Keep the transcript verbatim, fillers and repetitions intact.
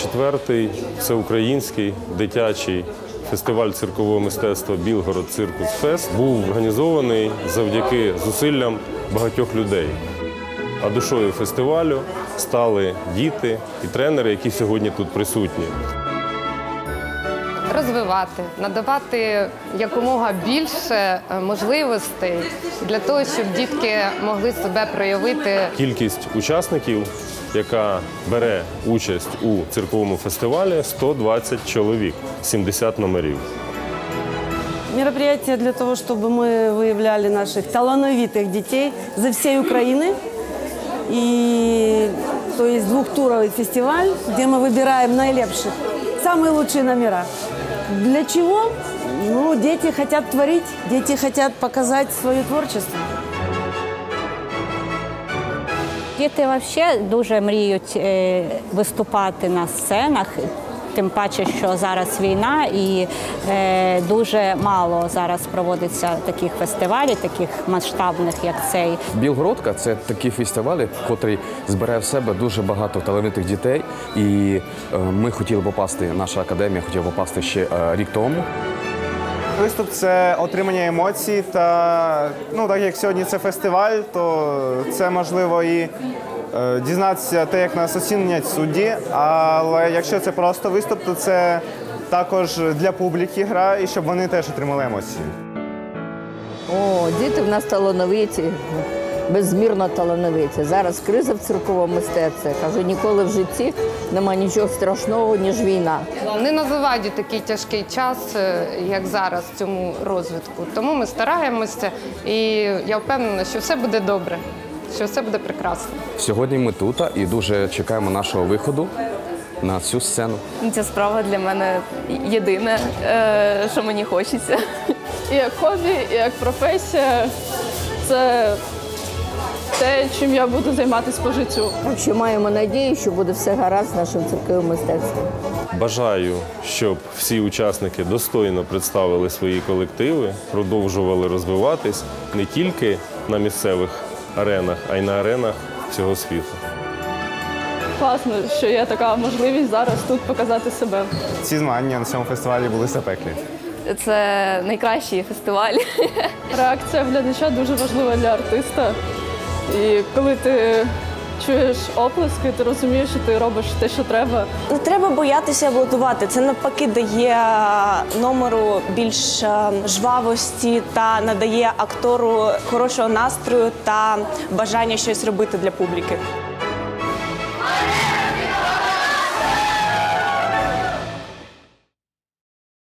четвертий всеукраїнський дитячий фестиваль циркового мистецтва «Білгород Циркус Фест» був організований завдяки зусиллям багатьох людей. А душою фестивалю стали діти і тренери, які сьогодні тут присутні. Розвивати, надавати якомога більше можливостей для того, щоб дітки могли себе проявити. Кількість учасників, яка бере участь у цирковому фестивалі, сто двадцять чоловік, сімдесят номерів. Мероприятие для того, чтобы мы выявляли наших талановитых детей за всей Украины. И, то есть двухтуровый фестиваль, где мы выбираем наилепших, самые лучшие номера. Для чего? Ну, дети хотят творить, дети хотят показать свое творчество. Діти взагалі дуже мріють виступати на сценах, тим паче, що зараз війна і дуже мало зараз проводиться таких фестивалів, таких масштабних, як цей. Білгородка – це такі фестивалі, котрий збирає в себе дуже багато талановитих дітей. І ми хотіли попасти, наша академія хотіла попасти ще рік тому. Виступ – це отримання емоцій, та, ну, так як сьогодні це фестиваль, то це можливо і е, дізнатися те, як нас оцінять судді, але якщо це просто виступ, то це також для публіки гра, і щоб вони теж отримали емоції. О, діти в нас талановиті, безмірно талановиті. Зараз криза в цирковому мистецтві. Кажу, ніколи в житті немає нічого страшного, ніж війна. Не на заваді такий тяжкий час, як зараз, цьому розвитку. Тому ми стараємося, і я впевнена, що все буде добре, що все буде прекрасно. Сьогодні ми тут і дуже чекаємо нашого виходу на цю сцену. Ця справа для мене єдине, що мені хочеться. І як хобі, і як професія – це те, чим я буду займатися по життю. Що маємо надію, що буде все гаразд з нашим цирковим мистецтвом. Бажаю, щоб всі учасники достойно представили свої колективи, продовжували розвиватись не тільки на місцевих аренах, а й на аренах всього світу. Класно, що є така можливість зараз тут показати себе. Ці змагання на цьому фестивалі були запеклі. Це найкращий фестиваль. Реакція глядача дуже важлива для артиста. І коли ти чуєш оплески, ти розумієш, що ти робиш те, що треба. Не треба боятися аплодувати. Це навпаки дає номеру більш жвавості та надає актору хорошого настрою та бажання щось робити для публіки.